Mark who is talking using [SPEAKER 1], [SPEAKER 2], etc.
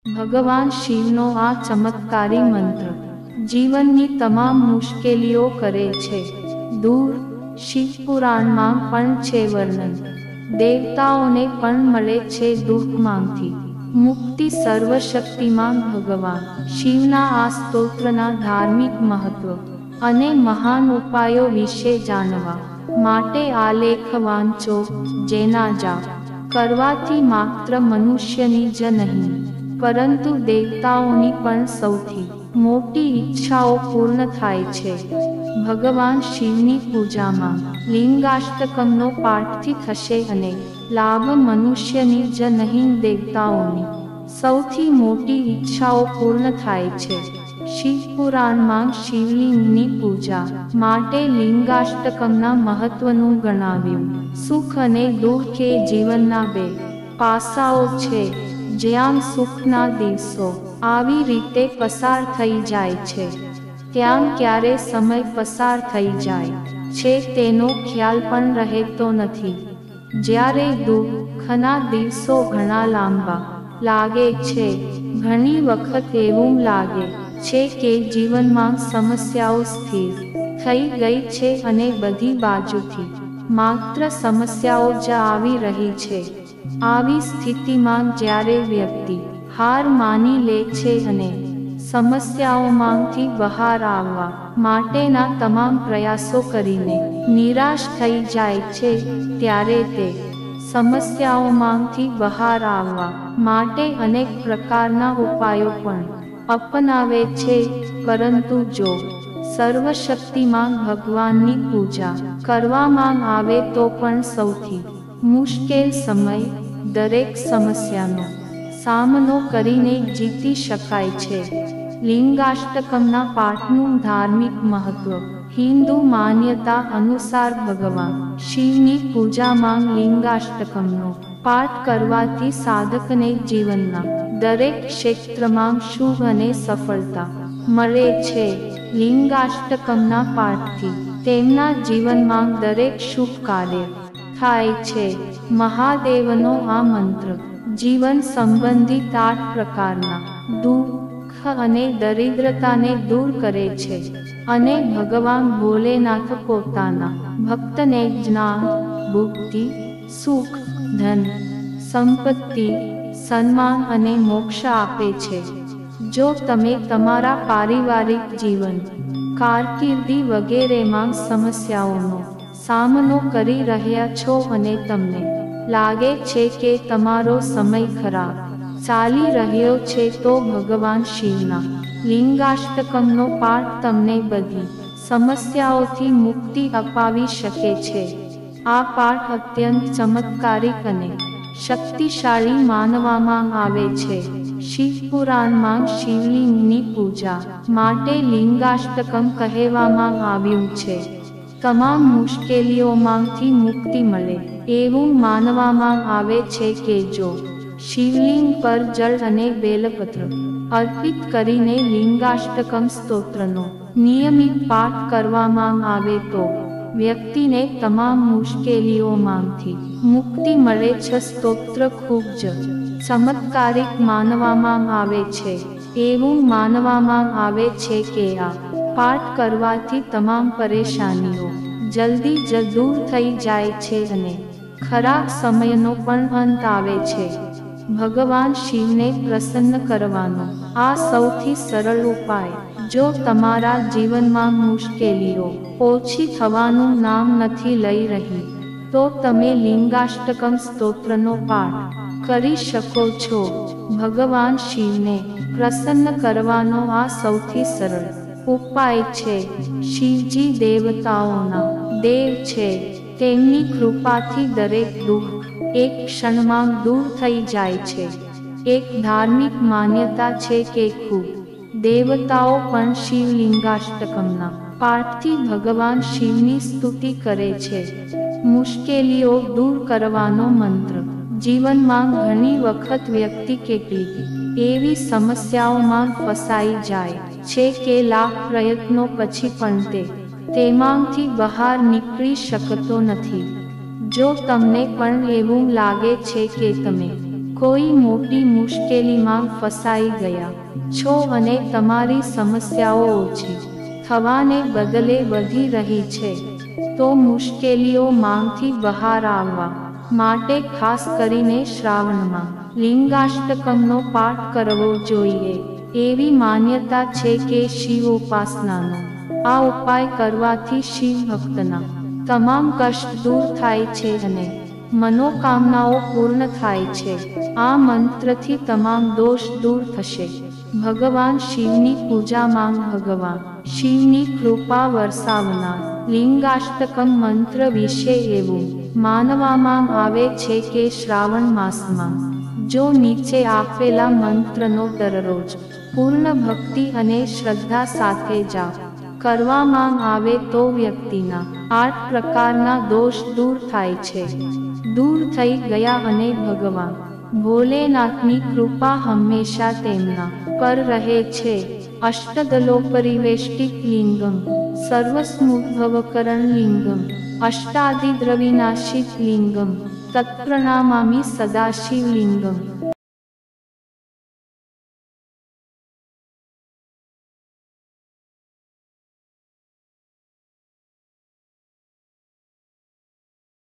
[SPEAKER 1] ભગવાન શિવનો આ ચમત્કારી મંત્ર જીવનની તમામ મુશ્કેલીઓ કરે છે દૂર। શિવપુરાણમાં પણ છે વર્ણન, દેવતાઓને પણ મળે છે દુઃખમાંથી મુક્તિ। સર્વશક્તિમાન ભગવાન શિવના આ સ્તોત્રના ધાર્મિક મહત્વ અને મહાન ઉપાયો વિશે જાણવા માટે આ લેખ વાંચો, જેના જાપ કરવાથી માત્ર મનુષ્યની જ નહીં પરંતુ દેવતાઓની પણ સૌથી મોટી ઈચ્છાઓ પૂર્ણ થાય છે। ભગવાન શિવની પૂજામાં લિંગાષ્ટકમનો પાઠથી થશે અને લાભ મનુષ્યની જ નહીં દેવતાઓની સૌથી મોટી ઈચ્છાઓ પૂર્ણ થાય છે। શિવપુરાણમાં શિવલિંગની પૂજા માટે લિંગાષ્ટકમના મહત્વનું ગણાવ્યું। સુખ અને દુઃખ એ જીવનના બે પાસાઓ છે, જ્યાં સુખના દિવસો આવી રીતે પસાર થઈ જાય છે, ત્યાં ક્યારે સમય પસાર થઈ જાય છે તેનો ખ્યાલ પણ રહેતો નથી। જ્યારે દુઃખના દિવસો ઘણા લાંબા લાગે છે, ઘણી વખત એવું લાગે છે કે જીવનમાં સમસ્યાઓ સ્થિર થઈ ગઈ છે અને બધી બાજુથી માત્ર સમસ્યાઓ જ આવી રહી છે। આવી સ્થિતિમાં જ્યારે વ્યક્તિ હાર માની લે છે અને સમસ્યાઓમાંથી બહાર આવવા માટેના તમામ પ્રયાસો કરીને નિરાશ થઈ જાય છે, ત્યારે તે સમસ્યાઓમાંથી બહાર આવવા માટે અનેક પ્રકારના ઉપાયો પણ અપનાવે છે। પરંતુ જો સર્વશક્તિમાન ભગવાનની પૂજા કરવામાં આવે તો પણ સૌથી મુશ્કેલ સમય દરેક સમસ્યાનો સામનો કરીને જીતી શકાય છે। લિંગાષ્ટકમના પાઠનું ધાર્મિક મહત્વ હિન્દુ માન્યતા અનુસાર ભગવાન શિવની પૂજામાં લિંગાષ્ટકમનો પાઠ કરવાથી સાધકને જીવનના દરેક ક્ષેત્રમાં શુભ અને સફળતા મળે છે। લિંગાષ્ટકમના પાઠથી તેમના જીવનમાં દરેક શુભ કાર્ય થાય છે। મહાદેવનો આ મંત્ર જીવન સંબંધિત 8 પ્રકારના દુઃખ અને દરિદ્રતાને દૂર કરે છે અને ભગવાન ભોલેનાથ પોતાના ભક્તને જ્ઞાન, બુદ્ધિ, સુખ, ધન, સંપત્તિ, સન્માન અને મોક્ષ આપે છે। જો તમે તમારા પારિવારિક જીવન, કારકિર્દી વગેરેમાં સમસ્યાઓનો સામનો કરી રહ્યા છો અને તમને લાગે છે કે તમારો સમય ખરાબ ચાલી રહ્યો છે, તો ભગવાન શિવના લિંગાષ્ટકમનો પાઠ તમને બધી સમસ્યાઓથી મુક્તિ અપાવી શકે છે। આ પાઠ અત્યંત ચમત્કારિક અને શક્તિશાળી માનવામાં આવે છે। શિવપુરાણમાં શિવલિંગની પૂજા માટે લિંગાષ્ટકમ કહેવામાં આવ્યું છે। તમામ મુશ્કેલીઓમાંથી મુક્તિ મળે એવું માનવામાં આવે છે કે જો શિવલિંગ પર જળ અને બેલપત્ર અર્પિત કરીને લિંગાષ્ટકમ સ્તોત્રનો નિયમિત પાઠ કરવામાં આવે તો વ્યક્તિને તમામ મુશ્કેલીઓમાંથી મુક્તિ મળે છે। સ્તોત્ર ખૂબ જ ચમત્કારિક માનવામાં આવે છે। એવું માનવામાં આવે છે કે આ પાઠ કરવાથી તમામ પરેશાનીઓ જલ્દી જ દૂર થઈ જાય છે અને ખરાબ સમયનો પણ અંત આવે છે। ભગવાન શિવને પ્રસન્ન કરવાનો આ સૌથી સરળ ઉપાય, જો તમારા જીવનમાં મુશ્કેલીઓ ઓછી થવાનું નામ નથી લઈ રહી, તો તમે લિંગાષ્ટકમ સ્તોત્રનો પાઠ કરી શકો છો। ભગવાન શિવને પ્રસન્ન કરવાનો આ સૌથી સરળ ઉપાય છે। શિવજી દેવતાઓના દેવ છે, તેમની કૃપાથી દરેક દુઃખ એક ક્ષણમાં દૂર થઈ જાય છે। એક ધાર્મિક માન્યતા છે કે ખુદ દેવતાઓ પણ શિવલિંગાષ્ટકમના પાઠથી ભગવાન શિવની સ્તુતિ કરે છે। મુશ્કેલીઓ દૂર કરવાનો મંત્ર જીવનમાં ઘણી વખત વ્યક્તિ કેટલીક એવી સમસ્યાઓમાં ફસાઈ જાય છે કે લાખ પ્રયત્નો પછી પણ તેમાંથી બહાર નીકળી શકતો નથી। જો તમને પણ એવું લાગે છે કે તમે કોઈ મોટી મુશ્કેલીમાં ફસાઈ ગયા છો અને તમારી સમસ્યાઓ ઓછી થવાને બદલે વધી રહી છે, તો મુશ્કેલીઓમાંથી બહાર આવવા માટે ખાસ કરીને શ્રાવણમાં લિંગાષ્ટકમનો પાઠ કરવો જોઈએ. એવી માન્યતા છે કે શિવ ઉપાસનાનો આ ઉપાય કરવાથી શિવ ભક્તના તમામ કષ્ટ દૂર થાય છે અને મનોકામનાઓ પૂર્ણ થાય છે. આ મંત્રથી તમામ દોષ દૂર થશે. ભગવાન શિવની પૂજામાં ભગવાન શિવની કૃપા વરસાવનાર લિંગાષ્ટકમ મંત્ર વિશે એવું માનવામાં આવે છે કે શ્રાવણ માસમાં જો નીચે આપેલા મંત્રનો દરરોજ પૂર્ણ ભક્તિ અને શ્રદ્ધા સાથે જાપ કરવામાં આવે તો વ્યક્તિના 8 પ્રકારના દોષ દૂર થાય છે, દૂર થઈ ગયા અને ભગવાન ભોલેનાથની કૃપા હંમેશા તેમના પર રહે છે. અષ્ટદલોપરિવેષ્ટિત લિંગમ સર્વસ્મુદ્ભવકરણ લિંગમ અષ્ટાદિદ્રવિનાશિત લિંગમ તત્પ્રણામામિ સદાશિવલિંગમ.